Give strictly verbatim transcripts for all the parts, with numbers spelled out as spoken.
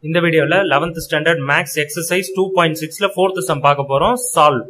இந்த வீடியோல eleventh standard maths exercise two point six ல fourth சம் பார்க்க போறோம். சால்வ்.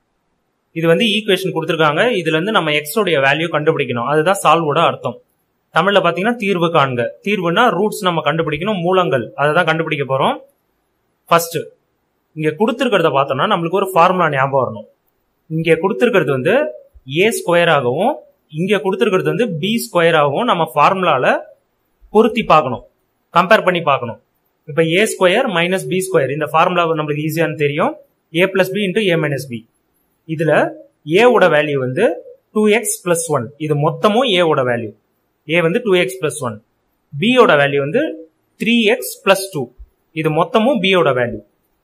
இது வந்து ஈக்குவேஷன் கொடுத்திருக்காங்க. இதுல இருந்து நம்ம x உடைய வேல்யூ கண்டுபிடிக்கணும். அதுதான் சால்வோட அர்த்தம். தமிழ்ல பாத்தீங்கன்னா தீர்வு காண்க. தீர்வுனா ரூட்ஸ் நம்ம கண்டுபிடிக்கணும், மூலங்கள் அததான் கண்டுபிடிக்க போறோம். ஃபர்ஸ்ட் இங்க கொடுத்திருக்கிறத பார்த்தோம்னா நம்மளுக்கு ஒரு ஃபார்முலா ஞாபகம் வரணும். இங்க கொடுத்திருக்கிறது வந்து a ஸ்கொயர் ஆகவும் இங்க கொடுத்திருக்கிறது வந்து b ஸ்கொயர் ஆகவும் நம்ம ஃபார்முலால பொருத்தி பார்க்கணும், கம்பேர் பண்ணி பார்க்கணும். இப்ப a square minus b square இந்த ஃபார்முலா நம்மளுக்கு ஈஸியானு தெரியும். a plus b into a minus b. இதுல a ஓட வேல்யூ வந்து டூ எக்ஸ் பிளஸ் ஒன். இது மொத்தமும் a ஓட வேல்யூ. a வந்து two x plus one. b ஓட வேல்யூ வந்து த்ரீ எக்ஸ் பிளஸ் டூ. இது மொத்தமும் b ஓட வேல்யூ.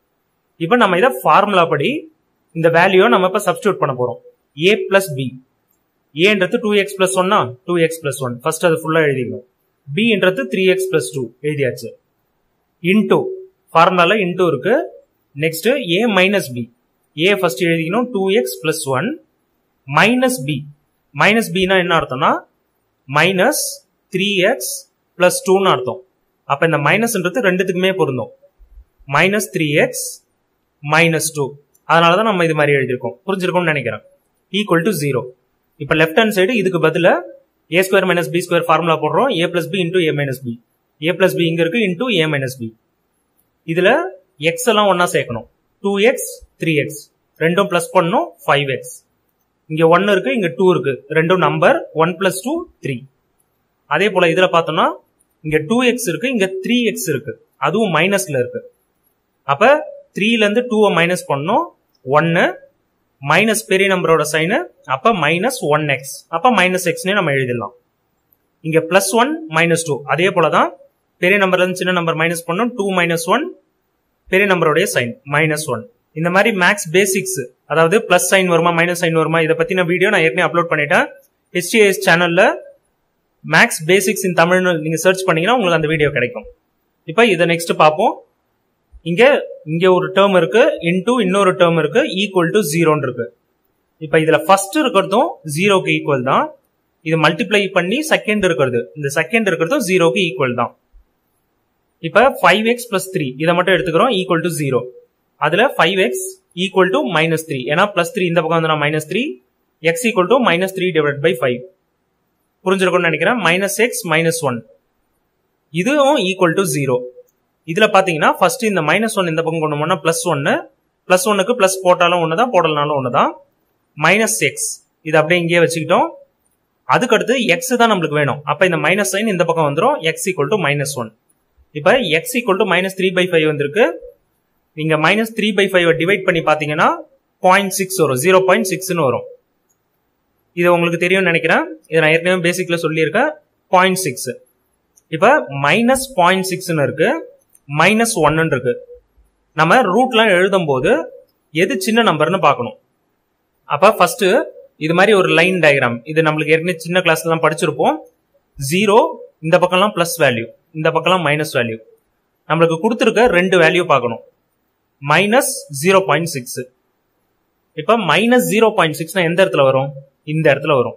இப்ப நம்ம இத ஃபார்முலா படி இந்த வேல்யூ நம்ம இப்ப சப்ஸ்டிட்யூட் பண்ண போறோம். a plus b. aன்றது two x plus one two x plus one. First அது ஃபுல்லா எழுதிக்கணும். b ன்றது த்ரீ எக்ஸ் பிளஸ் டூ எழுதியாச்சு. இன்டூ ஃபார்முலால இன்டூ இருக்கு. Next a minus b. a first எழுதிக்கணும். Two x plus one minus b. Minus b னா என்ன அர்த்தம்னா மைனஸ் த்ரீ எக்ஸ் பிளஸ் டூன்னு அர்த்தம். அப்ப இந்த மைனஸ்ன்றது ரெண்டுத்துக்குமே பொருந்தும். Minus three x minus two. அதனாலதான் நம்ம இது மாதிரி எழுதிருக்கோம். புரிஞ்சிருக்கும்னு நினைக்கிறேன். Equal to zero. இப்ப லெஃப்ட் ஹேண்ட் சைடு இதுக்கு பதிலா a square minus b square formula போடுறோம். a plus b into a minus b. a plus b இங்க இருக்கு இன்டூ a மைனஸ் b. இதுல x எல்லாம் ஒன்னா சேர்க்கணும். டூ எக்ஸ் த்ரீ எக்ஸ் ரெண்டும் பிளஸ் பண்ணும். Five x. இங்க ஒன் இருக்கு, இங்க டூ இருக்கு. ரெண்டும் number. One plus two three. அதே போல இதுல பார்த்தோம்னா இங்க டூ எக்ஸ் இருக்கு, இங்க த்ரீ எக்ஸ் இருக்கு. அதுவும் மைனஸ்ல இருக்கு. அப்ப த்ரீல இருந்து டூ மைனஸ் பண்ணும். ஒன்னு மைனஸ் பெரிய நம்பரோட சைனு. அப்ப மைனஸ் ஒன் எக்ஸ். அப்ப மைனஸ் எக்ஸ்னே நம்ம எழுதிடலாம். இங்க பிளஸ் ஒன் மைனஸ் டூ. அதே போலதான் பெரிய நம்பர்ல இருந்து சின்ன நம்பர் மைனஸ் பண்ணும். டூ மைனஸ் ஒன் பெரிய நம்பருடைய சைன் மைனஸ் ஒன். இந்த மாதிரி மேக்ஸ் பேசிக்ஸ், அதாவது பிளஸ் சைன் வருமா மைனஸ் சைன் வருமா இதை பத்தின வீடியோ நான் ஏற்கனவே அப்லோட் பண்ணிட்டேன். ஹெச்டிஎஸ் சேனல்ல மேக்ஸ் பேசிக்ஸ் இன் தமிழ் நீங்க சர்ச் பண்ணீங்கன்னா உங்களுக்கு அந்த வீடியோ கிடைக்கும். இப்ப இதை நெக்ஸ்ட் பார்ப்போம். இங்க இங்க ஒரு டேர்ம் இருக்கு, இன்டூ இன்னொரு டேர்ம் இருக்கு, ஈக்குவல் டு ஜீரோன்னு இருக்கு. இப்ப இதுல ஃபர்ஸ்ட் இருக்கிறதும் ஜீரோக்கு ஈக்குவல் தான். இது மல்டிப்ளை பண்ணி செகண்ட் இருக்கிறது, இந்த செகண்ட் இருக்கிறதும் ஜீரோக்கு ஈக்குவல் தான். இப்ப ஃபைவ் எக்ஸ் பிளஸ் த்ரீ இதை மட்டும் எடுத்துக்கிறோம். Equal to zero. அதுல five x equal to minus three. ஏன்னா பிளஸ் த்ரீ இந்த பக்கம் வந்து minus three. X equal to minus three divide by five. புரிஞ்சிருக்கும்னு நினைக்கிறேன். Minus x minus one. இதுவும் ஈக்குவல் டு ஜீரோ. இதுல பாத்தீங்கன்னா ஃபர்ஸ்ட் இந்த மைனஸ் ஒன் இந்த பக்கம் கொண்டு போனா பிளஸ் ஒன்னு. பிளஸ் ஒன்னுக்கு பிளஸ் போட்டாலும் ஒண்ணுதான், போடலனாலும் ஒண்ணுதான். மைனஸ் எக்ஸ் இது அப்படியே இங்கேயே வச்சுக்கிட்டோம். அதுக்கு அடுத்து எக்ஸ் தான் நம்மளுக்கு வேணும். அப்ப இந்த மைனஸ் சைன் இந்த பக்கம் வந்துடும். X equal to minus one. இப்ப x equal to minus three by five வந்திருக்கு. நீங்க minus three by five divide பண்ணி பாத்தீங்கன்னா பாயிண்ட் சிக்ஸ் வரும். ஜீரோ பாயிண்ட் சிக்ஸ்னு வரும். இது உங்களுக்கு தெரியும் நினைக்கிறேன். இதை நான் ஏற்கனவே பேசிக்ல சொல்லியிருக்கேன். Point six. இப்ப மைனஸ் பாயிண்ட் சிக்ஸ்னு இருக்கு, மைனஸ் ஒன்னு இருக்கு. நம்ம ரூட்லாம் எழுதும் போது எது சின்ன நம்பர்னு பார்க்கணும். அப்ப ஃபர்ஸ்ட் இது மாதிரி ஒரு லைன் டயக்ராம், இது நம்மளுக்கு ஏற்கனவே சின்ன கிளாஸ்ல எல்லாம் படிச்சிருப்போம். ஜீரோ இந்த பக்கம்லாம் பிளஸ் வேல்யூ, இந்த பக்கம்லாம் மைனஸ் வேல்யூ. நம்மளுக்கு கொடுத்துருக்க ரெண்டு வேல்யூ பார்க்கணும். Minus zero point six. இப்ப மைனஸ் ஜீரோ பாயிண்ட் சிக்ஸ் எந்த இடத்துல வரும்? இந்த இடத்துல வரும்.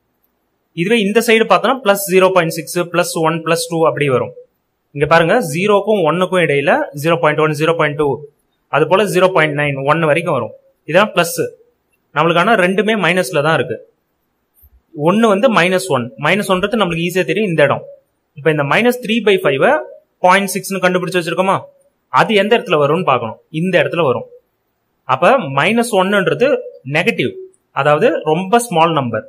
இதுவே இந்த சைடு பார்த்தோம்னா plus zero point six plus one plus two அப்படி வரும். இங்க பாருங்க ஜீரோக்கும் ஒன்னுக்கும் இடையில zero point one zero point two அது போல ஜீரோ பாயிண்ட் நைன் ஒன்னு வரைக்கும் வரும். இதான் பிளஸ். நம்மளுக்கான ரெண்டுமே மைனஸ்ல தான் இருக்கு. ஒன்னு வந்து மைனஸ் ஒன். மைனஸ் ஒன்றது நம்மளுக்கு ஈஸியா தெரியும் இந்த இடம். இப்ப இந்த minus three by five point சிக்ஸ்னு கண்டுபிடிச்சு வச்சிருக்கோமா? அது எந்த இடத்துல வரும்னு பார்க்கணும். இந்த இடத்துல வரும். அப்ப மைனஸ் ஒன்னுன்றது நெகட்டிவ், அதாவது ரொம்ப ஸ்மால் நம்பர்.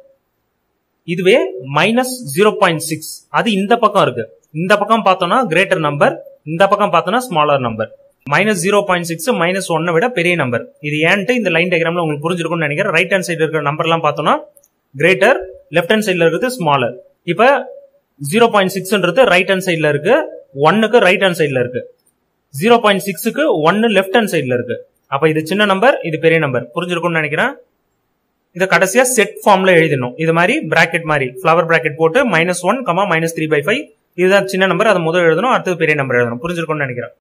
இதுவே மைனஸ் ஜீரோ பாயிண்ட் சிக்ஸ் அது இந்த பக்கம் இருக்கு. இந்த பக்கம் பார்த்தோம்னா கிரேட்டர் நம்பர், இந்த பக்கம் பார்த்தோம்னா smaller number. Minus zero point six minus ஒன்னை விட பெரிய நம்பர். இது ஏன்ட்டு இந்த லைன் டயக்ராம்ல உங்களுக்கு புரிஞ்சிருக்கும்னு நினைக்கிறேன். ரைட் ஹேண்ட் சைடு இருக்கிற நம்பர் எல்லாம் பார்த்தோம்னா கிரேட்டர், லெஃப்ட் ஹேண்ட் சைட்ல இருக்கிறது ஸ்மாலர். இப்ப ஜீரோ பாயிண்ட் சிக்ஸ்ன்றது ரைட் ஹேண்ட் சைட்ல இருக்கு, ஒன்னுக்கு ரைட் ஹேண்ட் சைட்ல இருக்கு. ஜீரோ பாயிண்ட் சிக்ஸுக்கு ஒன்னு லெஃப்ட் ஹேண்ட் சைட்ல இருக்கு. அப்ப இது சின்ன நம்பர், இது பெரிய நம்பர். புரிஞ்சிருக்கும்னு நினைக்கிறேன். இதை கடைசியா செட் ஃபார்ம்ல எழுதணும். இது மாதிரி பிராக்கெட் மாதிரி ஃபிளவர் பிராக்கெட் போட்டு minus one comma minus three by five இதுதான் சின்ன நம்பர், அதை முதல் எழுதணும், அடுத்தது பெரிய நம்பர் எழுதணும். புரிஞ்சிருக்கும்னு நினைக்கிறேன்.